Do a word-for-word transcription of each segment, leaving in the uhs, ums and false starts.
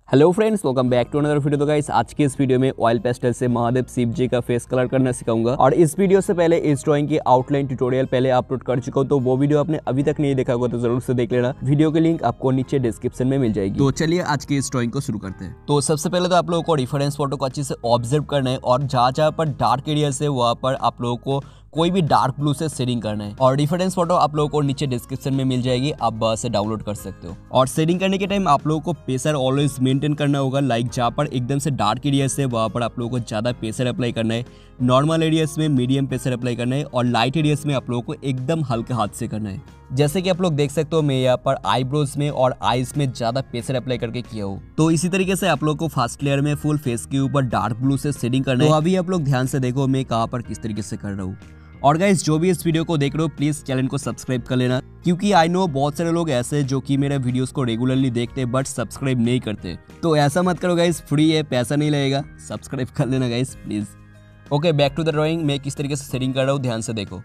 Hello friends, welcome back to another video. तो guys, आज के इस वीडियो में ऑयल पेस्टल से महादेव शिव जी का फेस कलर करना सिखाऊंगा। और इस वीडियो से पहले इस ड्राइंग की आउटलाइन ट्यूटोरियल पहले अपलोड कर चुका हूं, तो वो वीडियो आपने अभी तक नहीं देखा होगा तो जरूर से देख लेना। वीडियो की लिंक आपको नीचे डिस्क्रिप्शन में मिल जाएगी। तो चलिए आज की इस ड्राइंग को शुरू करते हैं। तो सबसे पहले तो आप लोगों को रेफरेंस फोटो को अच्छे से ऑब्जर्व करना है और जहाँ जहाँ पर डार्क एरिया है वहाँ पर आप लोगों को कोई भी डार्क ब्लू से शेडिंग करना है। और रेफरेंस फोटो आप लोगों को नीचे डिस्क्रिप्शन में मिल जाएगी, आप बस से डाउनलोड कर सकते हो। और शेडिंग करने के टाइम आप लोगों को प्रेशर ऑलवेज मेंटेन करना होगा। लाइक जहाँ पर एकदम से डार्क एरियाज है वहाँ पर आप लोगों को ज़्यादा प्रेशर अप्लाई करना है, नॉर्मल एरियाज में मीडियम प्रेशर अप्लाई करना है और लाइट एरियाज में आप लोगों को एकदम हल्के हाथ से करना है। जैसे कि आप लोग देख सकते हो मैं यहाँ पर आईब्रोज में और आईज में ज्यादा प्रेशर अप्लाई करके किया हूँ। तो इसी तरीके से आप लोग को फर्स्ट लेयर में फुल फेस के ऊपर डार्क ब्लू से शेडिंग करना है। तो अभी आप लोग ध्यान से देखो मैं कहाँ पर किस तरीके से कर रहा हूँ। और गाइस, जो भी इस वीडियो को देख रहे हो प्लीज चैनल को सब्सक्राइब कर लेना, क्योंकि आई नो बहुत सारे लोग ऐसे जो कि मेरे वीडियोस को रेगुलरली देखते हैं बट सब्सक्राइब नहीं करते। तो ऐसा मत करो गाइस, फ्री है, पैसा नहीं लगेगा, सब्सक्राइब कर लेना guys please. Okay, back to the drawing. मैं किस तरीके से शेडिंग कर रहा हूँ ध्यान से देखो।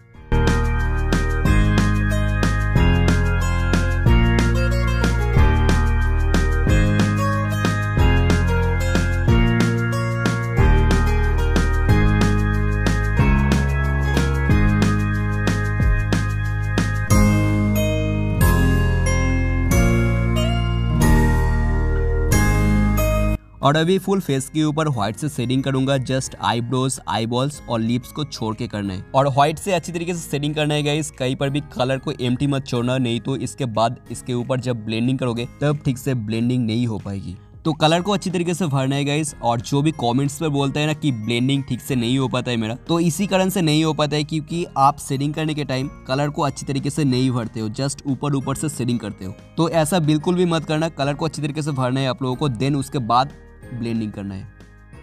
और अभी फुल फेस के ऊपर व्हाइट से शेडिंग करूंगा। जस्ट आईब्रोज, आईबॉल्स और लिप्स को छोड़ के करना है। और व्हाइट से अच्छी तरीके से शेडिंग करना है गाइस, कहीं पर भी कलर को एम्प्टी मत छोड़ना, नहीं तो इसके बाद इसके ऊपर जब ब्लेंडिंग करोगे तब ठीक से ब्लेंडिंग नहीं हो पाएगी। तो कलर को अच्छी तरीके से भरना है गाइस। और जो भी कमेंट्स पर बोलते हैं ना कि ब्लेंडिंग ठीक से नहीं हो पाता है मेरा, तो इसी कारण से नहीं हो पाता है क्योंकि आप शेडिंग करने के टाइम कलर को अच्छी तरीके से नहीं भरते हो, जस्ट ऊपर ऊपर से शेडिंग करते हो। तो ऐसा बिल्कुल भी मत करना, कलर को अच्छी तरीके से भरना है आप लोगों को, देन उसके बाद ब्लेंडिंग करना है।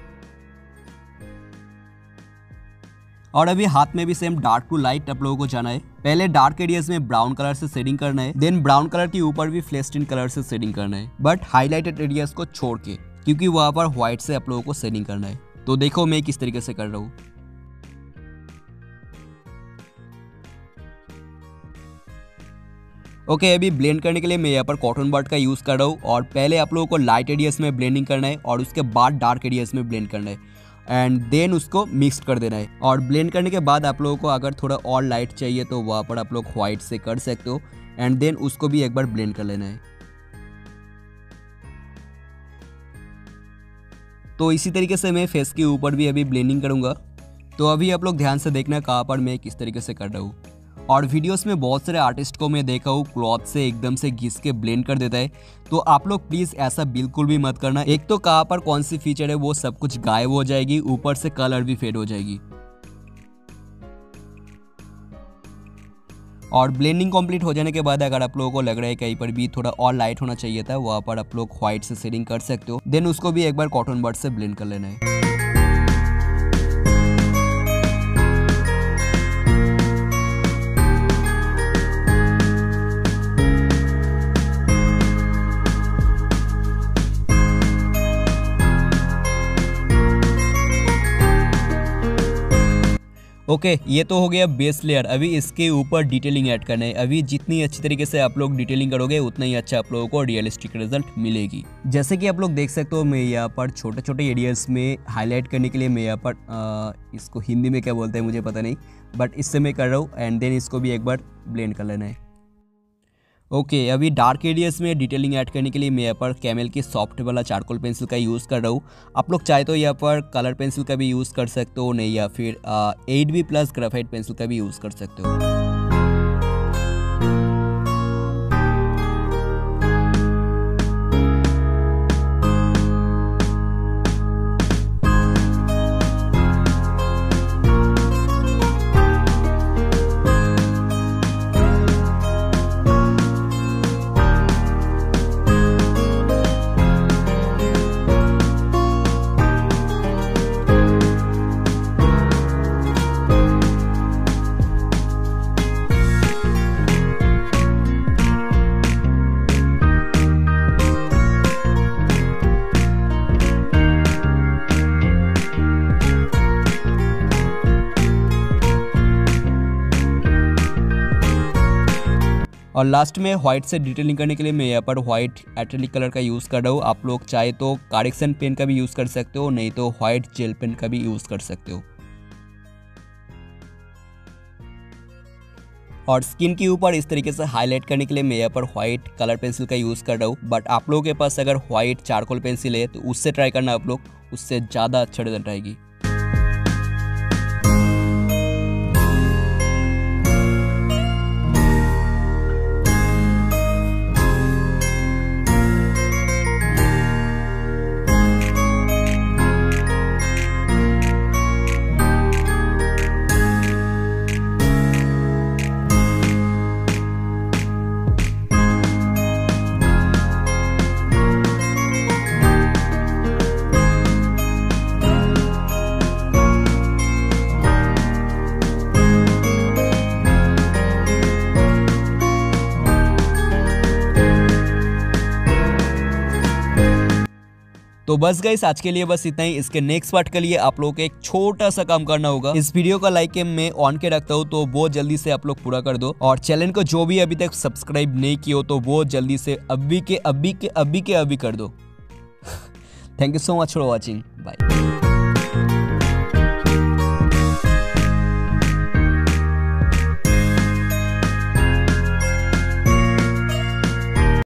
और अभी हाथ में भी सेम डार्क टू लाइट आप लोगों को जाना है। पहले डार्क एरियाज में ब्राउन कलर से शेडिंग करना है, देन ब्राउन कलर के ऊपर भी फ्लैश टिन कलर से शेडिंग करना है, बट हाईलाइटेड एरियाज को छोड़ के, क्योंकि वहां पर व्हाइट से आप लोगों को शेडिंग करना है। तो देखो मैं किस तरीके से कर रहा हूँ। ओके okay, अभी ब्लेंड करने के लिए मैं यहाँ पर कॉटन बड का यूज़ कर रहा हूँ। और पहले आप लोगों को लाइट एरियाज में ब्लेंडिंग करना है और उसके बाद डार्क एरियाज में ब्लेंड करना है एंड देन उसको मिक्स कर देना है। और ब्लेंड करने के बाद आप लोगों को अगर थोड़ा और लाइट चाहिए तो वहाँ पर आप लोग व्हाइट से कर सकते हो एंड देन उसको भी एक बार ब्लेंड कर लेना है। तो इसी तरीके से मैं फेस के ऊपर भी अभी ब्लेंडिंग करूँगा। तो अभी आप लोग ध्यान से देखना कहाँ पर मैं किस तरीके से कर रहा हूँ। और वीडियोस में बहुत सारे आर्टिस्ट को मैं देखा हूँ क्लॉथ से एकदम से घिस के ब्लेंड कर देता है, तो आप लोग प्लीज ऐसा बिल्कुल भी मत करना। एक तो कहाँ पर कौन सी फीचर है वो सब कुछ गायब हो जाएगी, ऊपर से कलर भी फेड हो जाएगी। और ब्लेंडिंग कंप्लीट हो जाने के बाद अगर आप लोगों को लग रहा है कहीं पर भी थोड़ा और लाइट होना चाहिए था, वहाँ पर आप लोग व्हाइट से शेडिंग कर सकते हो, देन उसको भी एक बार कॉटन बड से ब्लेंड कर लेना है। ओके okay, ये तो हो गया बेस लेयर। अभी इसके ऊपर डिटेलिंग ऐड करना है। अभी जितनी अच्छी तरीके से आप लोग डिटेलिंग करोगे उतना ही अच्छा आप लोगों को रियलिस्टिक रिजल्ट मिलेगी। जैसे कि आप लोग देख सकते हो मैं यहाँ पर छोटे छोटे एरियाज में हाईलाइट करने के लिए मैं यहाँ पर आ, इसको हिंदी में क्या बोलते हैं मुझे पता नहीं, बट इससे मैं कर रहा हूँ एंड देन इसको भी एक बार ब्लेंड कर लेना है। ओके okay, अभी डार्क एरियाज में डिटेलिंग ऐड करने के लिए मैं यहाँ पर कैमल की सॉफ्ट वाला चारकोल पेंसिल का यूज़ कर रहा हूँ। आप लोग चाहे तो यहाँ पर कलर पेंसिल का भी यूज़ कर सकते हो, नहीं या फिर eight B plus graphite pencil का भी यूज़ कर सकते हो। और लास्ट में व्हाइट से डिटेलिंग करने के लिए मैं यहाँ पर व्हाइट एक्रेलिक कलर का यूज़ कर रहा हूँ। आप लोग चाहे तो करेक्शन पेन का भी यूज़ कर सकते हो, नहीं तो व्हाइट जेल पेन का भी यूज़ कर सकते हो। और स्किन के ऊपर इस तरीके से हाईलाइट करने के लिए मैं यहाँ पर व्हाइट कलर पेंसिल का यूज़ कर रहा हूँ। बट आप लोगों के पास अगर व्हाइट चारकोल पेंसिल है तो उससे ट्राई करना आप लोग, उससे ज़्यादा अच्छा रिजल्ट आएगी। तो बस गाइस आज के लिए बस इतना ही। इसके नेक्स्ट पार्ट के लिए आप लोगों को एक छोटा सा काम करना होगा। इस वीडियो का लाइक है मैं ऑन के रखता हूँ, तो वो जल्दी से आप लोग पूरा कर दो। और चैनल को जो भी अभी तक सब्सक्राइब नहीं किया हो तो वो जल्दी से अभी के अभी के अभी के अभी कर दो। Thank you so much for watching, bye.